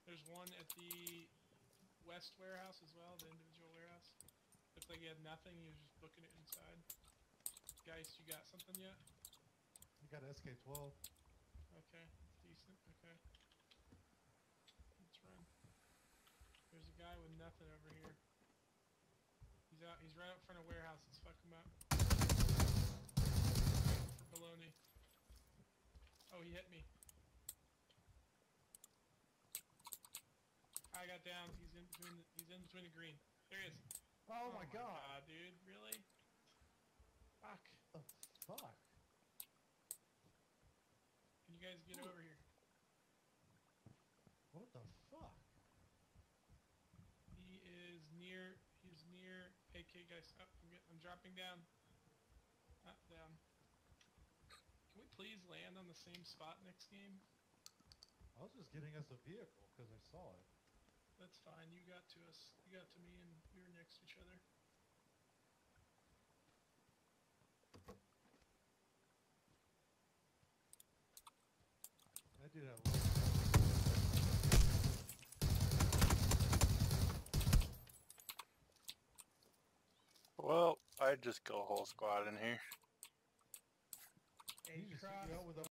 There's one at the west warehouse as well, the individual warehouse. Looked like he had nothing, he was just booking it inside. Geist, you got something yet? You got SK-12. Okay, decent, okay. Let's run. There's a guy with nothing over here. He's out, he's right up front of warehouse, let's fuck him up. For baloney. Oh, he hit me. I got down, he's in between the green. There he is. Oh my god, dude, really? Fuck. the fuck? Can you guys get over here? What the fuck? He's near AK guys. Oh, I'm dropping down. Down. Can we please land on the same spot next game? I was just getting us a vehicle because I saw it. That's fine, you got to us. You got to me and we were next to each other. I did have. Well, I'd just go whole squad in here. You just go out with a